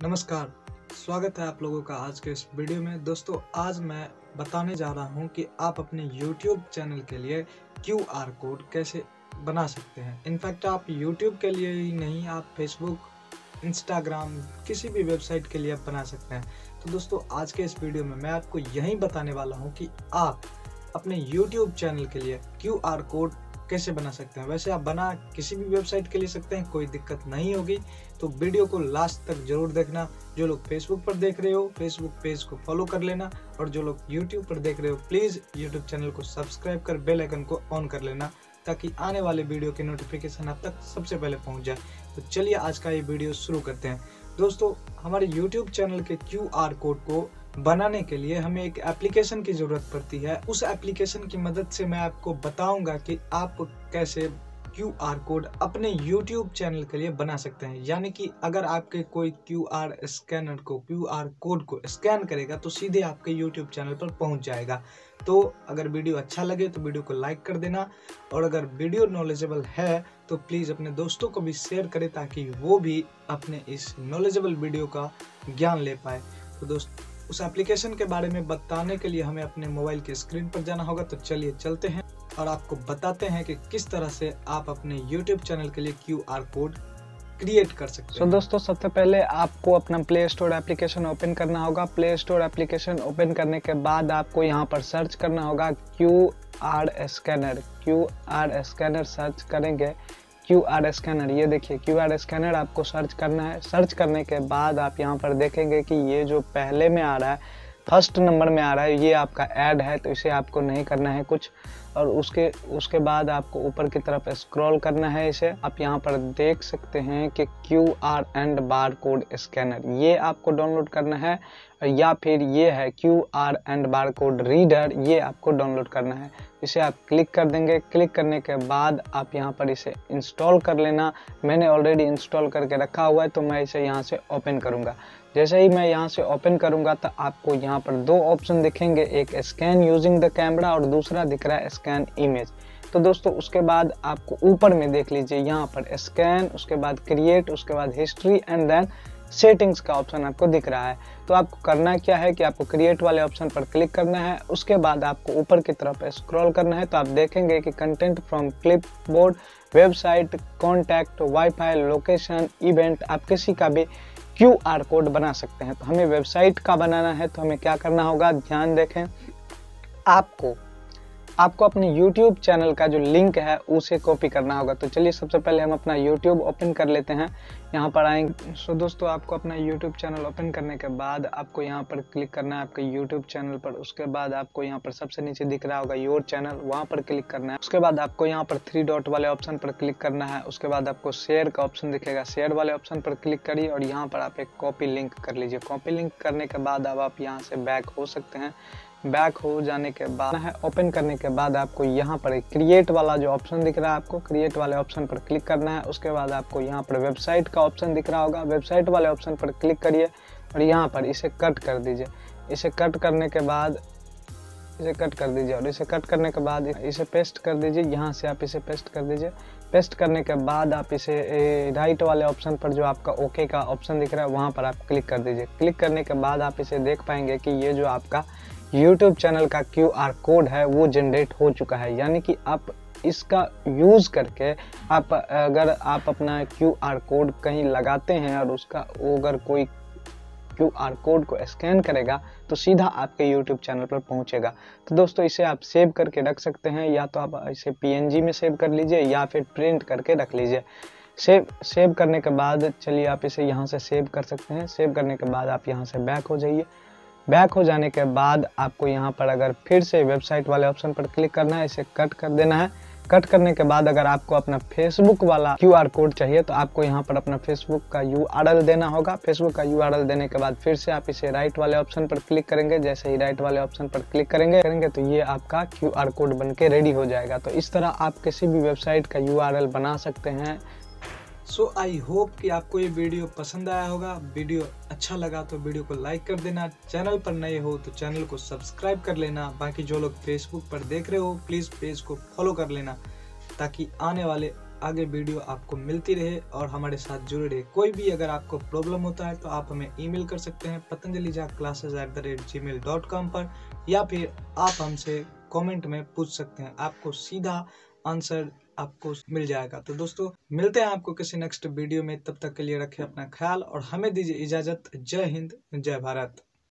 नमस्कार, स्वागत है आप लोगों का आज के इस वीडियो में। दोस्तों, आज मैं बताने जा रहा हूं कि आप अपने YouTube चैनल के लिए QR कोड कैसे बना सकते हैं। इनफैक्ट आप YouTube के लिए ही नहीं, आप Facebook, Instagram, किसी भी वेबसाइट के लिए आप बना सकते हैं। तो दोस्तों, आज के इस वीडियो में मैं आपको यही बताने वाला हूं कि आप अपने YouTube चैनल के लिए QR कोड कैसे बना सकते हैं। वैसे आप बना किसी भी वेबसाइट के लिए सकते हैं, कोई दिक्कत नहीं होगी। तो वीडियो को लास्ट तक जरूर देखना। जो लोग फेसबुक पर देख रहे हो, फेसबुक पेज को फॉलो कर लेना, और जो लोग यूट्यूब पर देख रहे हो, प्लीज़ यूट्यूब चैनल को सब्सक्राइब कर बेल आइकन को ऑन कर लेना, ताकि आने वाले वीडियो की नोटिफिकेशन आप तक सबसे पहले पहुंच जाए। तो चलिए आज का ये वीडियो शुरू करते हैं। दोस्तों, हमारे यूट्यूब चैनल के QR कोड को बनाने के लिए हमें एक एप्लीकेशन की ज़रूरत पड़ती है। उस एप्लीकेशन की मदद से मैं आपको बताऊंगा कि आप कैसे QR कोड अपने YouTube चैनल के लिए बना सकते हैं। यानी कि अगर आपके कोई QR कोड को स्कैन करेगा तो सीधे आपके YouTube चैनल पर पहुंच जाएगा। तो अगर वीडियो अच्छा लगे तो वीडियो को लाइक कर देना, और अगर वीडियो नॉलेजेबल है तो प्लीज़ अपने दोस्तों को भी शेयर करें, ताकि वो भी अपने इस नॉलेजेबल वीडियो का ज्ञान ले पाए। तो दोस्तों, उस एप्लीकेशन के बारे में बताने के लिए हमें अपने मोबाइल की स्क्रीन पर जाना होगा। तो चलिए चलते हैं और आपको बताते हैं कि किस तरह से आप अपने YouTube चैनल के लिए QR कोड क्रिएट कर सकते हैं। दोस्तों, सबसे पहले आपको अपना प्ले स्टोर एप्लीकेशन ओपन करना होगा। प्ले स्टोर एप्लीकेशन ओपन करने के बाद आपको यहाँ पर सर्च करना होगा QR स्कैनर सर्च करेंगे। QR स्कैनर, ये देखिए QR स्कैनर आपको सर्च करना है। सर्च करने के बाद आप यहाँ पर देखेंगे कि ये जो पहले में आ रहा है, फर्स्ट नंबर में आ रहा है, ये आपका ऐड है, तो इसे आपको नहीं करना है कुछ। और उसके बाद आपको ऊपर की तरफ स्क्रॉल करना है। इसे आप यहाँ पर देख सकते हैं कि QR and bar code scanner, ये आपको डाउनलोड करना है, या फिर ये है QR and bar code reader, ये आपको डाउनलोड करना है। इसे आप क्लिक कर देंगे। क्लिक करने के बाद आप यहाँ पर इसे इंस्टॉल कर लेना। मैंने ऑलरेडी इंस्टॉल करके रखा हुआ है, तो मैं इसे यहाँ से ओपन करूँगा। जैसे ही मैं यहाँ से ओपन करूँगा तो आपको यहाँ पर दो ऑप्शन दिखेंगे, एक स्कैन यूजिंग द कैमरा और दूसरा दिख रहा है स्कैन इमेज। तो दोस्तों, उसके बाद आपको ऊपर में देख लीजिए, यहाँ पर स्कैन, उसके बाद क्रिएट, उसके बाद हिस्ट्री एंड देन सेटिंग्स का ऑप्शन आपको दिख रहा है। तो आपको करना क्या है कि आपको क्रिएट वाले ऑप्शन पर क्लिक करना है। उसके बाद आपको ऊपर की तरफ स्क्रॉल करना है। तो आप देखेंगे कि content from clipboard, website, contact, wifi, location, event, आप किसी का भी QR कोड बना सकते हैं। तो हमें वेबसाइट का बनाना है, तो हमें क्या करना होगा, ध्यान देखें। आपको अपने YouTube चैनल का जो लिंक है उसे कॉपी करना होगा। तो चलिए सबसे पहले हम अपना YouTube ओपन कर लेते हैं। यहाँ पर आएंगे। सो दोस्तों, आपको अपना YouTube चैनल ओपन करने के बाद आपको यहाँ पर क्लिक करना है आपके YouTube चैनल पर। उसके बाद आपको यहाँ पर सबसे नीचे दिख रहा होगा योर चैनल, वहाँ पर क्लिक करना है। उसके बाद आपको यहाँ पर 3 डॉट वाले ऑप्शन पर क्लिक करना है। उसके बाद आपको शेयर का ऑप्शन दिखेगा, शेयर वाले ऑप्शन पर क्लिक करिए और यहाँ पर आप एक कॉपी लिंक कर लीजिए। कॉपी लिंक करने के बाद अब आप यहाँ से बैक हो सकते हैं। बैक हो जाने के बाद है ओपन करने के बाद आपको यहाँ पर क्रिएट वाला जो ऑप्शन दिख रहा है, आपको क्रिएट वाले ऑप्शन पर क्लिक करना है। उसके बाद आपको यहाँ पर वेबसाइट का ऑप्शन दिख रहा होगा, वेबसाइट वाले ऑप्शन पर क्लिक करिए और यहाँ पर इसे कट कर दीजिए। इसे कट करने के बाद इसे कट कर दीजिए और इसे कट करने के बाद इसे पेस्ट कर दीजिए। यहाँ से आप इसे पेस्ट कर दीजिए। पेस्ट करने के बाद आप इसे राइट वाले ऑप्शन पर जो आपका ओके का ऑप्शन दिख रहा है, वहाँ पर आप क्लिक कर दीजिए। क्लिक करने के बाद आप इसे देख पाएंगे कि ये जो आपका YouTube चैनल का QR कोड है वो जनरेट हो चुका है। यानी कि आप इसका यूज़ करके अगर आप अपना QR कोड कहीं लगाते हैं और उसका अगर कोई QR कोड को स्कैन करेगा तो सीधा आपके YouTube चैनल पर पहुंचेगा। तो दोस्तों, इसे आप सेव करके रख सकते हैं, या तो आप इसे PNG में सेव कर लीजिए या फिर प्रिंट करके रख लीजिए। सेव करने के बाद चलिए आप इसे यहाँ से सेव कर सकते हैं। सेव करने के बाद आप यहाँ से बैक हो जाइए। बैक हो जाने के बाद आपको यहाँ पर अगर फिर से वेबसाइट वाले ऑप्शन पर क्लिक करना है, इसे कट कर देना है। कट करने के बाद अगर आपको अपना फेसबुक वाला QR कोड चाहिए तो आपको यहाँ पर अपना फेसबुक का URL देना होगा। फेसबुक का URL देने के बाद फिर से आप इसे राइट वाले ऑप्शन पर क्लिक करेंगे। जैसे ही राइट वाले ऑप्शन पर क्लिक करेंगे तो ये आपका QR कोड बनके रेडी हो जाएगा। तो इस तरह आप किसी भी वेबसाइट का URL बना सकते हैं। सो आई होप कि आपको ये वीडियो पसंद आया होगा। वीडियो अच्छा लगा तो वीडियो को लाइक कर देना। चैनल पर नए हो तो चैनल को सब्सक्राइब कर लेना। बाकी जो लोग फेसबुक पर देख रहे हो, प्लीज़ पेज को फॉलो कर लेना, ताकि आने वाले आगे वीडियो आपको मिलती रहे और हमारे साथ जुड़े रहे। कोई भी अगर आपको प्रॉब्लम होता है तो आप हमें ईमेल कर सकते हैं patanjalijaaclasses@gmail.com पर, या फिर आप हमसे कमेंट में पूछ सकते हैं, आपको सीधा आंसर आपको मिल जाएगा। तो दोस्तों मिलते हैं आपको किसी नेक्स्ट वीडियो में, तब तक के लिए रखें अपना ख्याल और हमें दीजिए इजाजत। जय हिंद, जय भारत।